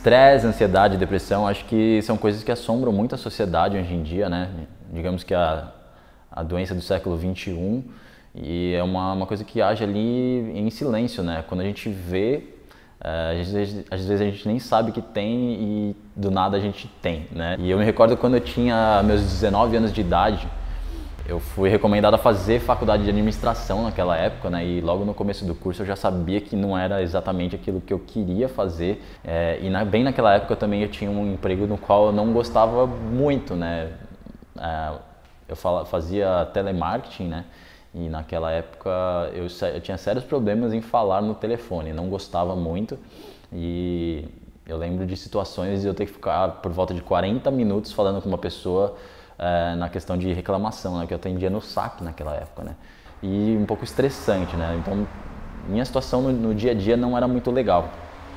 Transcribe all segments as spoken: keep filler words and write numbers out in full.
Estresse, ansiedade, depressão, acho que são coisas que assombram muito a sociedade hoje em dia, né? Digamos que a, a doença do século vinte e um, e é uma, uma coisa que age ali em silêncio, né? Quando a gente vê, é, às, vezes, às vezes a gente nem sabe que tem e do nada a gente tem, né? E eu me recordo quando eu tinha meus dezenove anos de idade, eu fui recomendado a fazer faculdade de administração naquela época, né? E logo no começo do curso eu já sabia que não era exatamente aquilo que eu queria fazer. É, e na, bem naquela época também eu tinha um emprego no qual eu não gostava muito, né? É, eu fala, fazia telemarketing, né? E naquela época eu, eu tinha sérios problemas em falar no telefone, não gostava muito. E eu lembro de situações de eu ter que ficar por volta de quarenta minutos falando com uma pessoa É, na questão de reclamação, né, que eu atendia no saque naquela época, né, e um pouco estressante, né, então minha situação no, no dia a dia não era muito legal.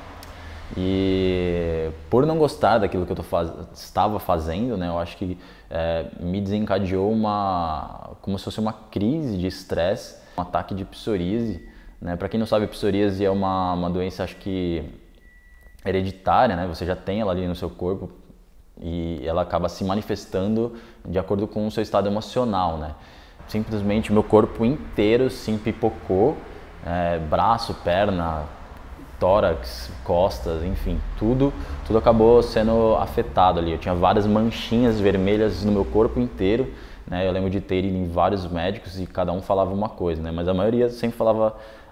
E por não gostar daquilo que eu tô faz... estava fazendo, né, eu acho que é, me desencadeou uma, como se fosse uma crise de estresse, um ataque de psoríase, né, para quem não sabe, psoríase é uma, uma doença, acho que hereditária, né, você já tem ela ali no seu corpo, e ela acaba se manifestando de acordo com o seu estado emocional, né? Simplesmente meu corpo inteiro se empipocou, é, braço, perna, tórax, costas, enfim, tudo, tudo acabou sendo afetado ali. Eu tinha várias manchinhas vermelhas no meu corpo inteiro, né? Eu lembro de ter ido em vários médicos e cada um falava uma coisa, né? Mas a maioria sempre falava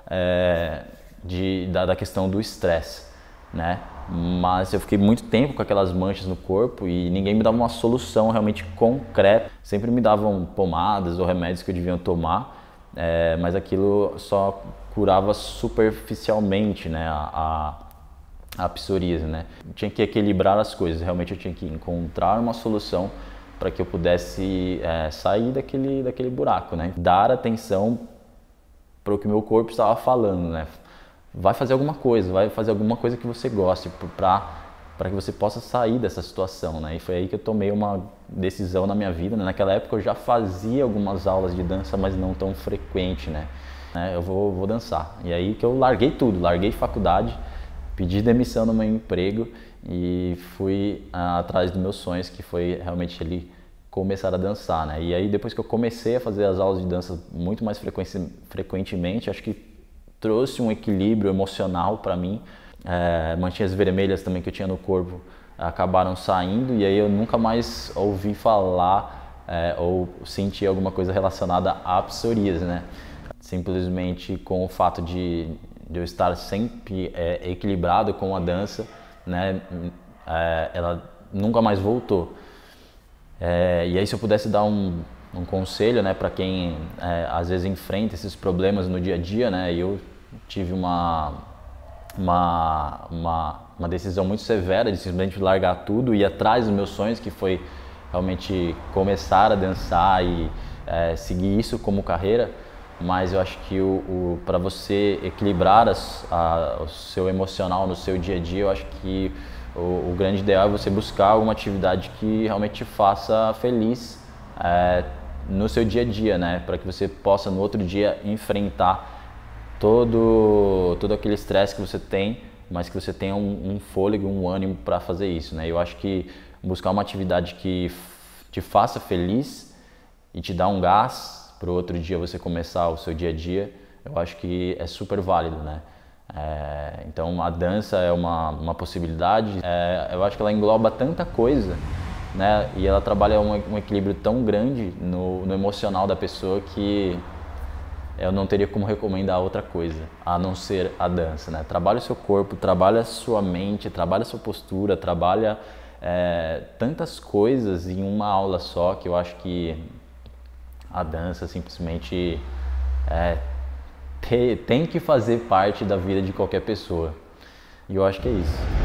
é, de, da, da questão do estresse, né? Mas eu fiquei muito tempo com aquelas manchas no corpo e ninguém me dava uma solução realmente concreta. Sempre me davam pomadas ou remédios que eu devia tomar, é, mas aquilo só curava superficialmente, né, a, a, a psoríase, né? Eu tinha que equilibrar as coisas, realmente eu tinha que encontrar uma solução para que eu pudesse é, sair daquele, daquele buraco, né? Dar atenção para o que meu corpo estava falando, né? Vai fazer alguma coisa, vai fazer alguma coisa que você goste para para que você possa sair dessa situação, né? E foi aí que eu tomei uma decisão na minha vida, né? Naquela época eu já fazia algumas aulas de dança, mas não tão frequente, né? Eu vou, vou dançar. E aí que eu larguei tudo, larguei faculdade, pedi demissão no meu emprego e fui ah, atrás dos meus sonhos, que foi realmente ali começar a dançar, né? E aí depois que eu comecei a fazer as aulas de dança muito mais frequenci, frequentemente, acho que trouxe um equilíbrio emocional para mim. É, manchinhas vermelhas também que eu tinha no corpo acabaram saindo e aí eu nunca mais ouvi falar é, ou senti alguma coisa relacionada à psoríase, né? Simplesmente com o fato de, de eu estar sempre é, equilibrado com a dança, né? É, ela nunca mais voltou. É, e aí se eu pudesse dar um, um conselho, né, para quem é, às vezes enfrenta esses problemas no dia a dia, né? Eu tive uma Uma, uma, uma decisão muito severa de simplesmente largar tudo e ir atrás dos meus sonhos, que foi realmente começar a dançar e é, seguir isso como carreira. Mas eu acho que o, o, para você equilibrar as, a, o seu emocional no seu dia a dia, eu acho que o, o grande ideal é você buscar alguma atividade que realmente te faça feliz é, no seu dia a dia, né? Para que você possa no outro dia enfrentar todo, todo aquele estresse que você tem, mas que você tenha um, um fôlego, um ânimo para fazer isso, né? Eu acho que buscar uma atividade que te faça feliz e te dá um gás para o outro dia você começar o seu dia a dia, eu acho que é super válido, né? É, então a dança é uma, uma possibilidade, é, eu acho que ela engloba tanta coisa, né? E ela trabalha um, um equilíbrio tão grande no, no emocional da pessoa que eu não teria como recomendar outra coisa, a não ser a dança, né? Trabalha o seu corpo, trabalha a sua mente, trabalha a sua postura, trabalha é, tantas coisas em uma aula só, que eu acho que a dança simplesmente é, te, tem que fazer parte da vida de qualquer pessoa. E eu acho que é isso.